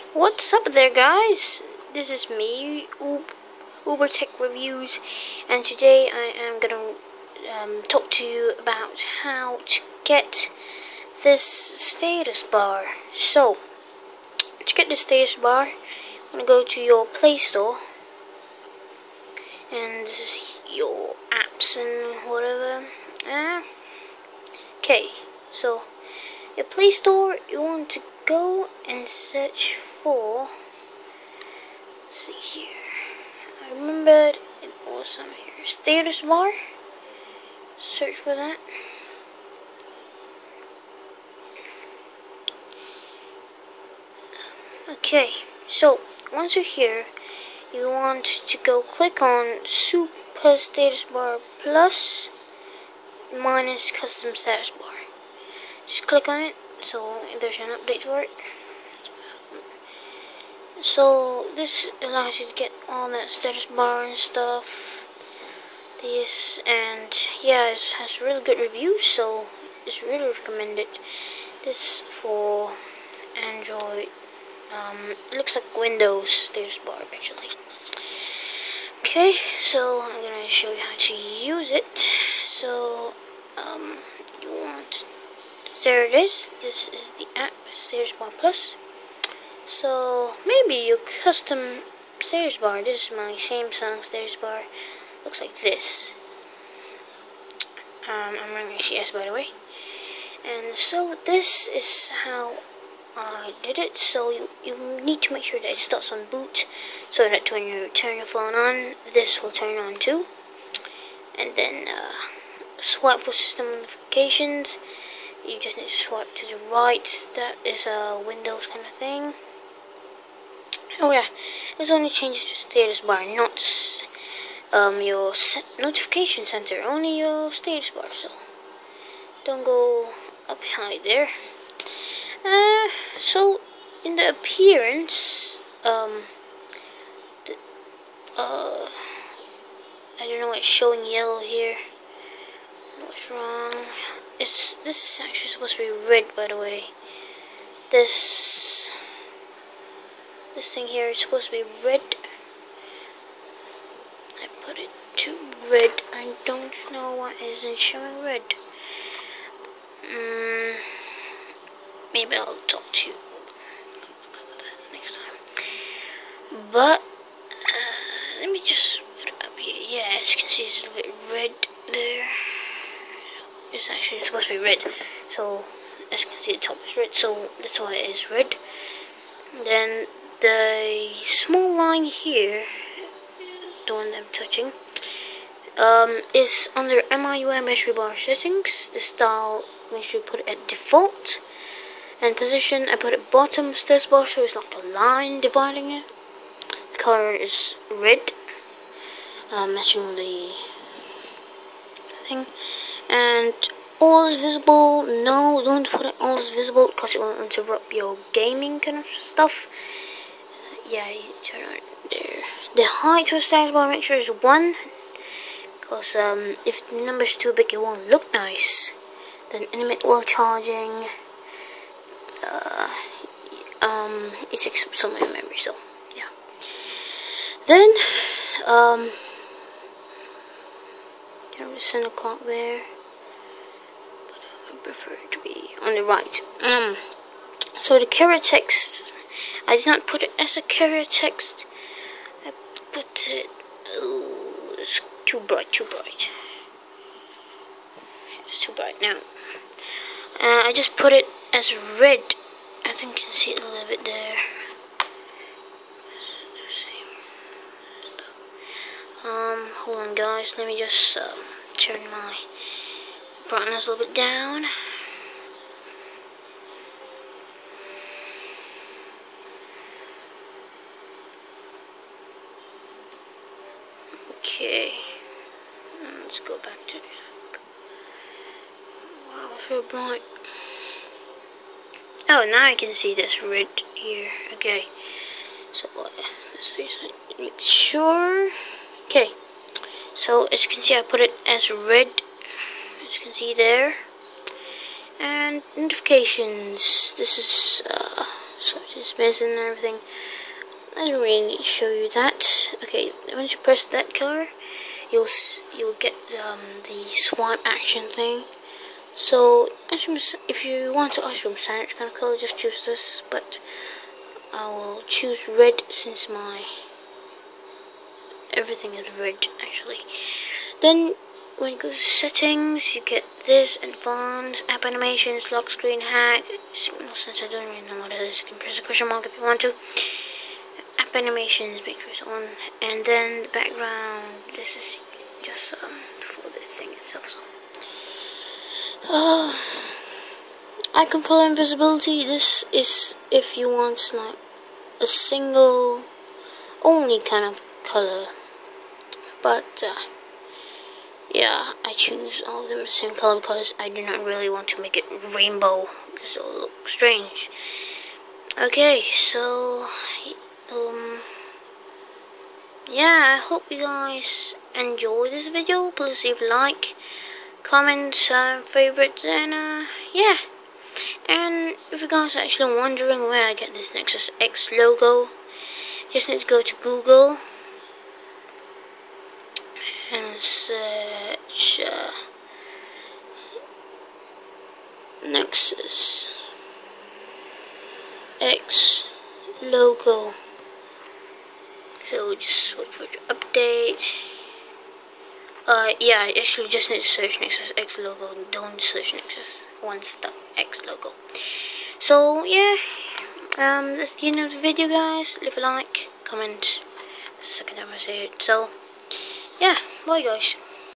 What's up there, guys? This is me, Uber Tech Reviews, and today I am gonna talk to you about how to get this status bar. So, to get the status bar, I'm gonna go to your Play Store, and this is your apps and whatever. Okay, so your Play Store, you want to go and search for, let's see here, I remembered it was some here, status bar. Search for that. Okay, so once you're here, you want to go click on Super Status Bar Plus minus Custom Status Bar. Just click on it, so there's an update for it. So this allows you to get all that status bar and stuff. This, and yeah, it has really good reviews, so it's really recommended. This for Android. It looks like Windows status bar actually. Okay, so I'm gonna show you how to use it. So you want, there it is. This is the app Status Bar Plus. So maybe your custom status bar. This is my Samsung status bar. Looks like this. I'm running ACS, by the way. And so this is how I did it. So you need to make sure that it starts on boot, so that when you turn your phone on, this will turn on too. And then swipe for system notifications. You just need to swipe to the right. That is a Windows kind of thing. Oh yeah, this only changes to status bar, not your notification center, only your status bar, so don't go up high there. So in the appearance, I don't know why it's showing yellow here. What's wrong? This is actually supposed to be red, by the way. This thing here is supposed to be red. I put it to red. I don't know why it isn't showing red. Maybe I'll talk to you about that next time. But let me just put it up here. Yeah, as you can see, it's a little bit red there. It's actually supposed to be red. So as you can see, the top is red. So that's why it is red. Then the small line here, the one that I'm touching, is under MIUI battery bar settings. The style, make sure you put it at default. And position, I put it bottom status bar, so it's not a line dividing it. The color is red, matching the thing. And all is visible. No, don't put it all is visible, because it will interrupt your gaming kind of stuff. Yeah, you turn on there. The height for status bar, make sure is 1, because if the number is too big, it won't look nice. Then limit while charging. It takes up some of your memory, so yeah. Then kind of the center clock there, but I prefer it to be on the right. So the carrier text, I did not put it as a carrier text. I put it, oh, it's too bright. It's too bright now. I just put it as red. I think you can see it a little bit there. Hold on, guys. Let me just turn my brightness a little bit down. Okay. Let's go back to the app. Wow, it's so bright. Oh, now I can see this red here. Okay, so let's make sure. Okay, so as you can see, I put it as red, as you can see there. And notifications. This is so it's missing and everything. I don't really need to show you that. Okay, once you press that color, you'll get the swipe action thing. So if you want to ice cream sandwich kind of color, just choose this. But I will choose red since my everything is red actually. Then when you go to settings, you get this: advanced, app animations, lock screen, hack, signal sensor. I don't really know what it is. You can press the question mark if you want to. App animations, make sure it's on, and then the background. This is just for the thing itself. So, icon color invisibility. This is if you want like a single, only kind of color. But yeah, I choose all of them the same color because I do not really want to make it rainbow because it will look strange. Okay, so yeah, I hope you guys enjoy this video. Please leave a like, comments, favorites, and yeah. And if you guys are actually wondering where I get this Nexus X logo, just need to go to Google and search Nexus X logo. So just wait for it to update. Yeah, I actually just need to search Nexus X logo. Don't search Nexus X logo. So yeah, that's the end of the video, guys. Leave a like, comment. Second time I say it. So yeah, bye guys.